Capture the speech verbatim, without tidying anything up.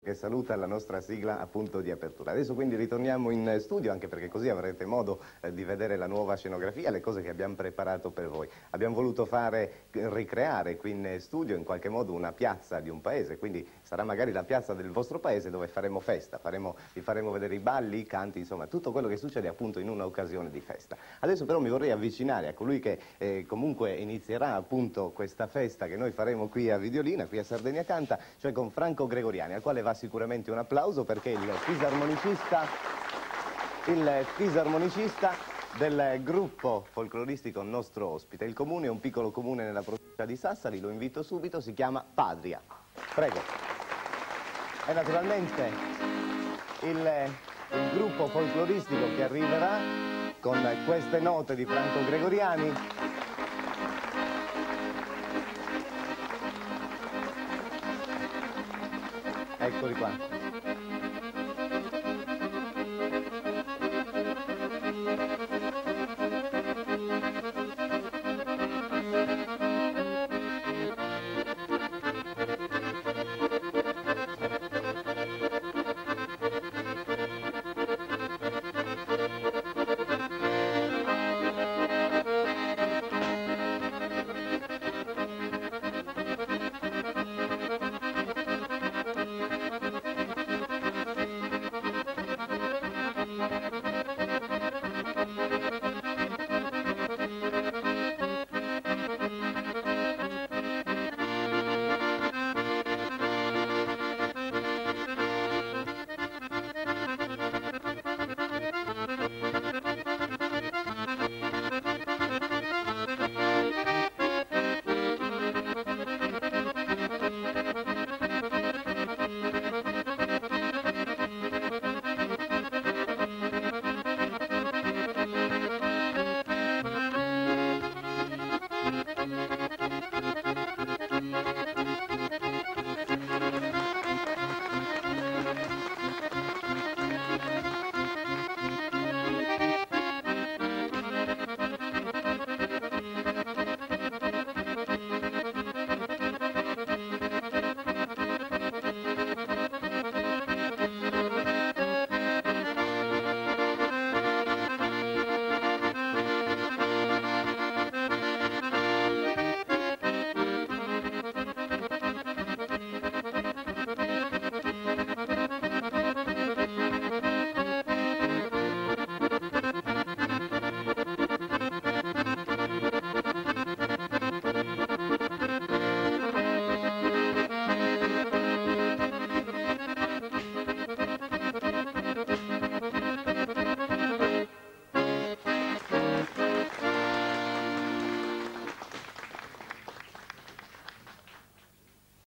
che saluta la nostra sigla appunto di apertura. Adesso quindi ritorniamo in studio, anche perché così avrete modo eh, di vedere la nuova scenografia, le cose che abbiamo preparato per voi. Abbiamo voluto fare, ricreare qui in studio in qualche modo una piazza di un paese, quindi sarà magari la piazza del vostro paese dove faremo festa, faremo, vi faremo vedere i balli, i canti, insomma tutto quello che succede appunto in un'occasione di festa. Adesso però mi vorrei avvicinare a colui che eh, comunque inizierà appunto questa festa che noi faremo qui a Videolina, qui a Sardegna Canta, cioè con Franco Gregoriani, al quale va sicuramente un applauso perché il fisarmonicista, il fisarmonicista del gruppo folcloristico nostro ospite. Il comune è un piccolo comune nella provincia di Sassari, lo invito subito, si chiama Padria. Prego. E naturalmente il, il gruppo folcloristico che arriverà con queste note di Franco Gregoriani. Eccoli qua.